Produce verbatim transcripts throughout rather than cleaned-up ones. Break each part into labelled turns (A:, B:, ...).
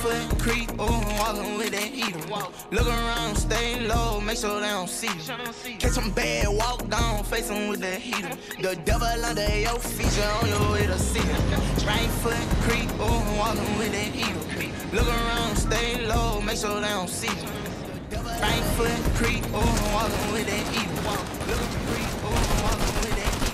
A: foot creep, ooh, I'm walking with that heater. Look around, stay low, make sure they don't see you. Catch them bad, walk down, face them with that heater. The devil under your feet, you on your way to see it. Right foot creep, ooh, I'm walking with that heater. Look around, stay low, make sure they don't see you. Right foot creep, ooh, I'm walking with that heater. Look at the creep, ooh, I'm walking with that heater.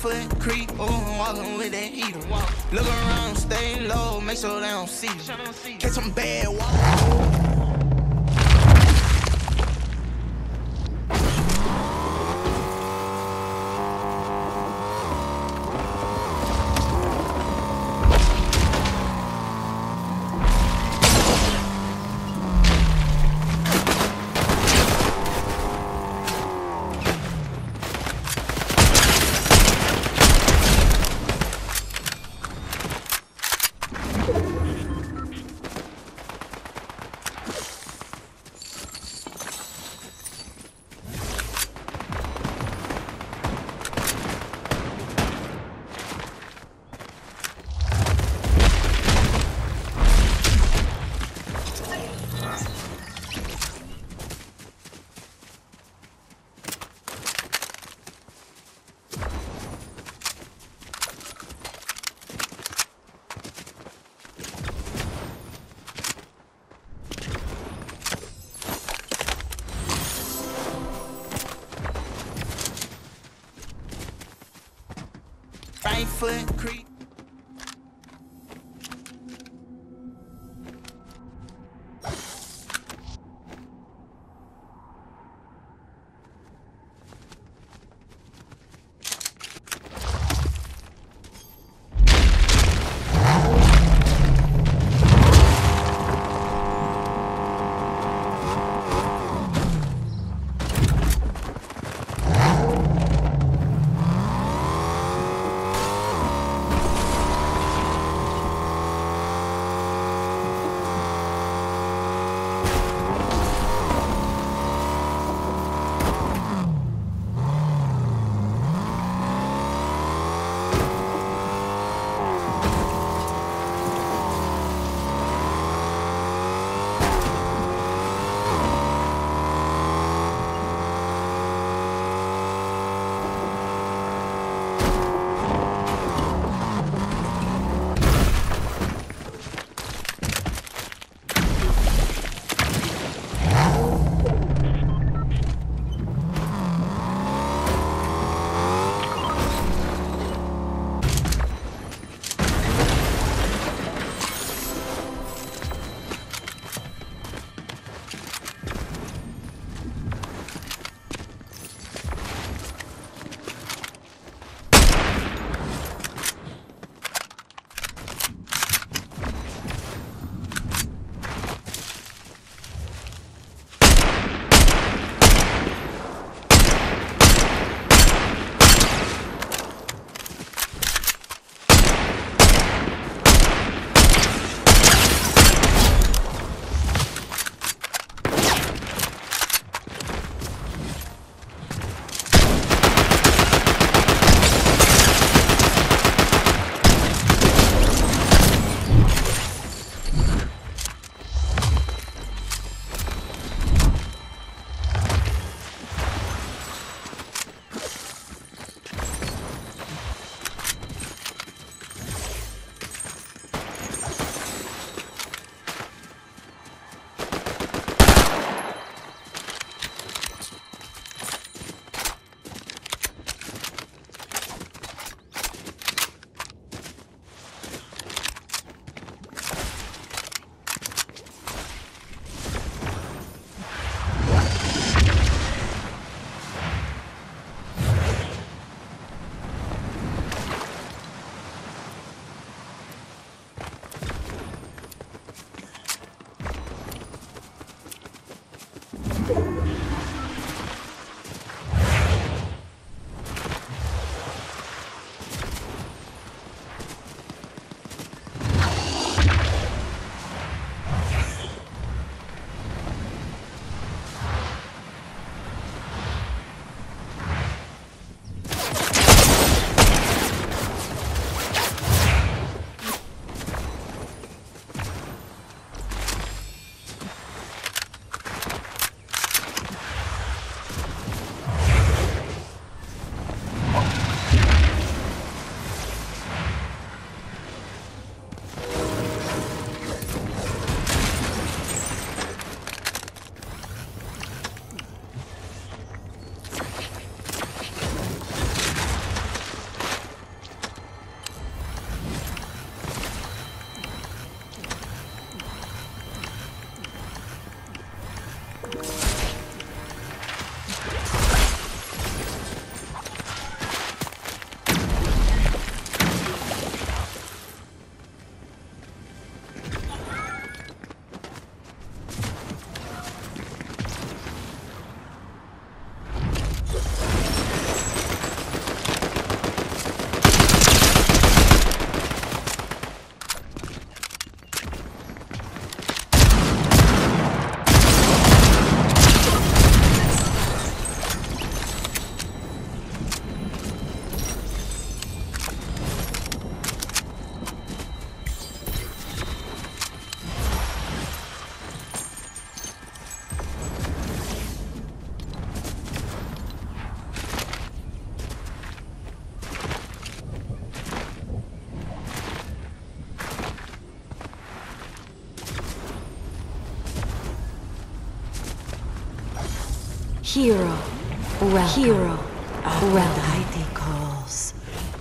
A: foot creep, ooh, I'm walking with that heater. Look around, stay low, make sure they don't see you. Catch some bad walk. Right foot creep.
B: Hero. Welcome. Hero. Aphrodite calls.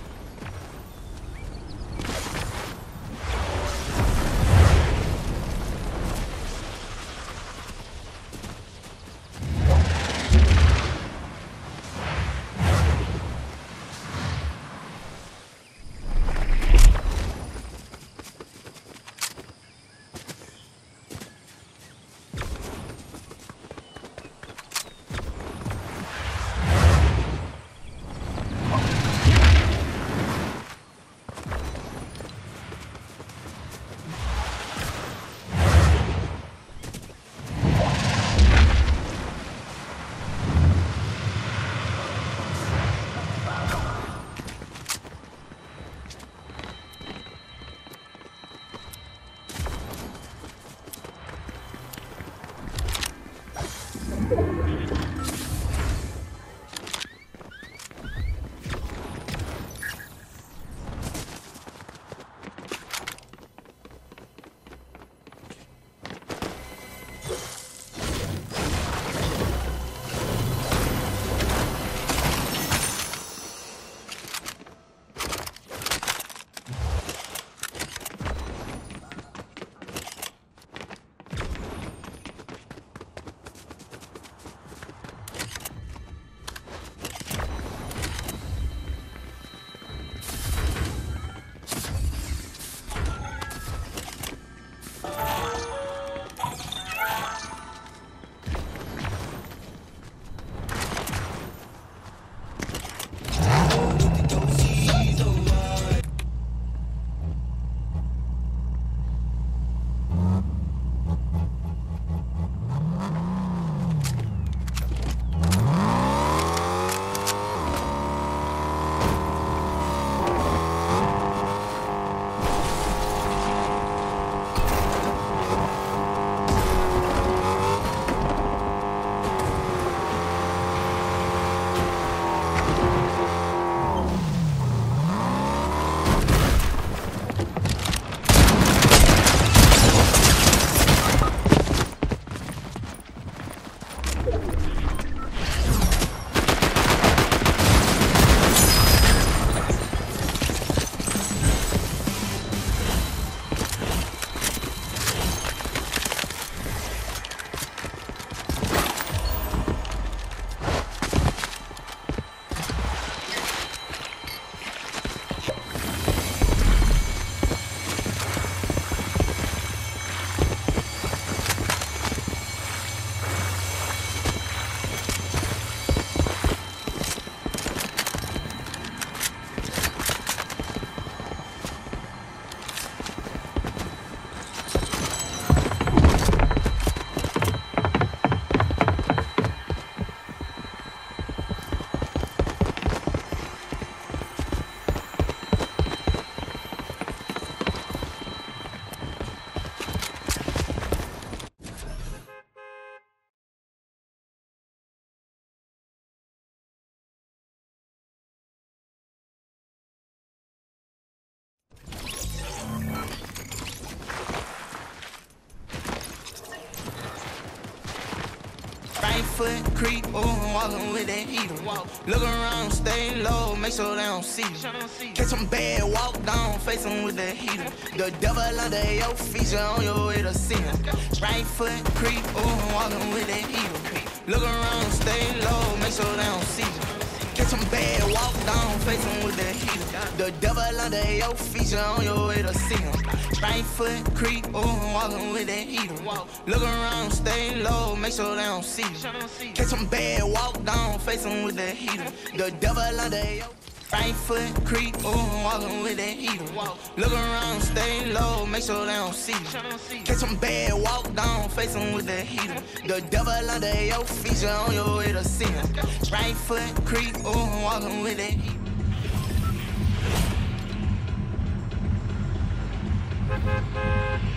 A: Foot creep, ooh, walking with that heater. Look around, stay low, make sure they don't see you. Catch them bad, walk down, face them with that heater. The devil under your feet, you on your way to see him. Right foot creep, ooh, walking with that heater. Look around, stay low, make sure they don't see you. Catch them bad, walk down, face them with that heater. The devil under your feet, you on your way to see him. Right foot creep, ooh, walking with that heater. Look around, stay low, make sure they don't see you. Catch them bad, walk down, face them with that heater. The devil under your right foot creep, ooh, walking with that heater. Look around, stay low, make sure they don't see you. Catch them bad, walk down, face them with that heater. The devil under your feet, you on your way to see him. Right foot creep, ooh, walking with that heater.
C: Thank you.